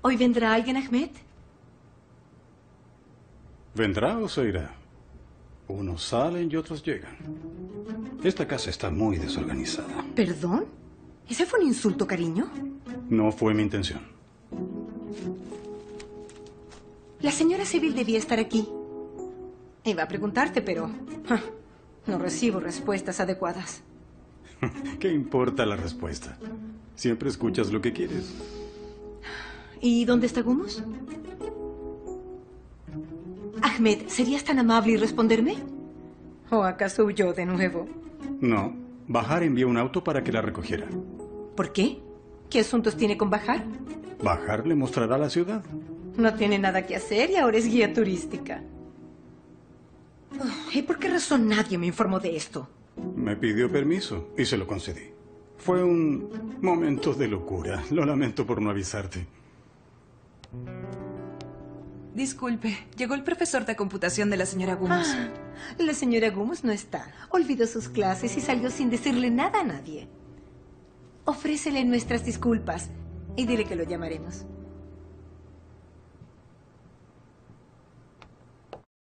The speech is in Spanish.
¿Hoy vendrá alguien, Ahmed? ¿Vendrá o se irá? Unos salen y otros llegan. Esta casa está muy desorganizada. ¿Perdón? ¿Ese fue un insulto, cariño? No fue mi intención. La señora Seville debía estar aquí. Iba a preguntarte, pero no recibo respuestas adecuadas. ¿Qué importa la respuesta? Siempre escuchas lo que quieres. ¿Y dónde está Gumus? Ahmed, ¿serías tan amable y responderme? ¿O acaso huyó de nuevo? No. Bahar envió un auto para que la recogiera. ¿Por qué? ¿Qué asuntos tiene con Bahar? Bahar le mostrará la ciudad. No tiene nada que hacer y ahora es guía turística. ¿Y por qué razón nadie me informó de esto? Me pidió permiso y se lo concedí. Fue un momento de locura. Lo lamento por no avisarte. Disculpe, llegó el profesor de computación de la señora Gumus. La señora Gumus no está. Olvidó sus clases y salió sin decirle nada a nadie. Ofrécele nuestras disculpas y dile que lo llamaremos.